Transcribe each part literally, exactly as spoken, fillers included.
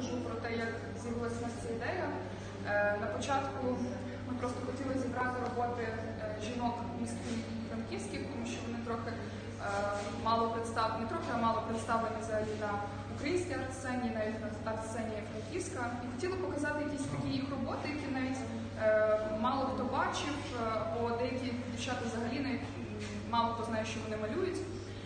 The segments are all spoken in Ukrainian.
розкажу про те, як з'явилася у нас ця ідея. На початку ми просто хотіли зібрати роботи жінок міста Франківських, тому що вони трохи мало представлені, не трохи, а мало представлені взагалі на українській арт-сцені, навіть на арт-сцені Франківська. І хотіли показати якісь такі їх роботи, які навіть мало хто бачив, або деякі дівчата взагалі навіть мало хто знає, що вони малюють.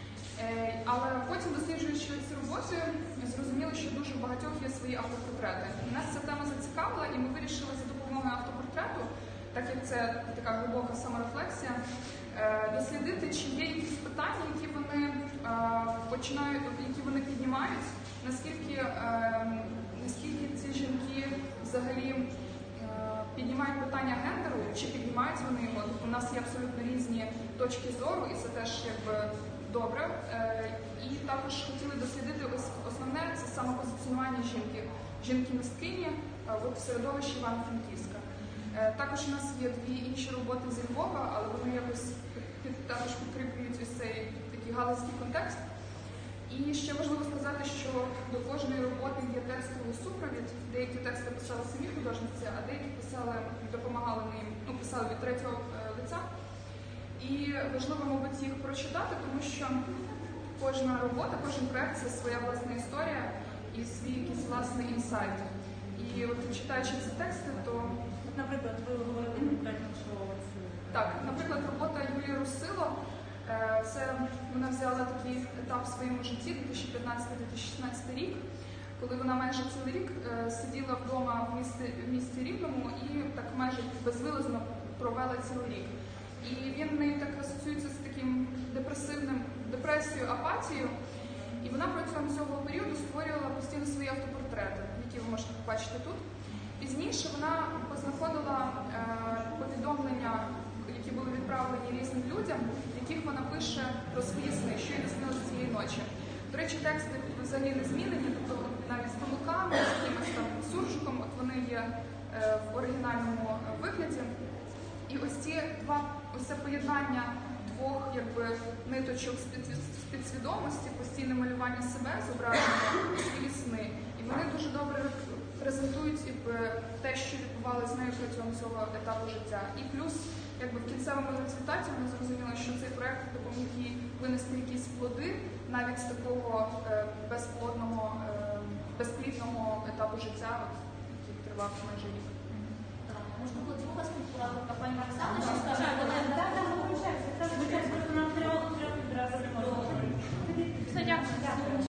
Але потім, досліджуючи ці роботи, зрозуміли, що дуже у багатьох є свої автопортрети. І нас ця тема зацікавила, і ми вирішили за допомогою автопортрету, так як це така глибока саморефлексія, дослідити, чи є якісь питання, які вони починають, які вони піднімають, наскільки, наскільки ці жінки взагалі піднімають питання гендеру, чи піднімають вони його. У нас є абсолютно різні точки зору, і це теж якби добре. І також хотіли дослідити ось основне – це самопозиціонування жінки, жінки-мисткині в середовищі Івано-Франківська. Також у нас є дві інші роботи зі Львова, але вони якось під, також підкріплюють ось цей такий галицький контекст. І ще важливо сказати, що до кожної роботи є текстовий супровід. Деякі тексти писали самі художниці, а деякі писали, допомагали їм, ну, писали від третього лиця. І важливо, мабуть, їх прочитати, тому що кожна робота, кожен проєкт – це своя власна історія і свій якийсь власний інсайт. І от читаючи ці тексти, то… Наприклад, ви говорили конкретно, що… Так, наприклад, робота Юлії Русило. Це вона взяла такий етап в своєму житті, дві тисячі п'ятнадцятий - дві тисячі шістнадцятий рік, коли вона майже цілий рік сиділа вдома в місті, в місті Рівному і так майже безвилазно провела цілий рік. І він в неї так асоціюється з таким депресивним, депресією, апатією. І вона протягом цього періоду створювала постійно свої автопортрети, які ви можете побачити тут. Пізніше вона познаходила е, повідомлення, які були відправлені різним людям, в яких вона пише про свої сни, що їй наснилося цієї ночі. До речі, тексти взагалі не змінені, тобто навіть з помилками, з якимось там суржиком, от вони є е, в оригінальному вигляді. І ось ці два, ось це поєднання двох якби, ниточок з підсвідомості, постійне малювання себе, зображення свої сни. І вони дуже добре презентують якби, те, що відбувалося з нею протягом цього етапу життя. І плюс, якби, в кінцевому результаті вона зрозуміла, що цей проєкт допоміг їй винести якісь плоди навіть з такого е, безплодного, е, безплідного етапу життя, от, який тривав майже рік. Можна було цього спілкувати, пані Оксана, що скаже? Так, так, виходить. Це, звичайно, просто нам треба одразу не можна. Все, дякую.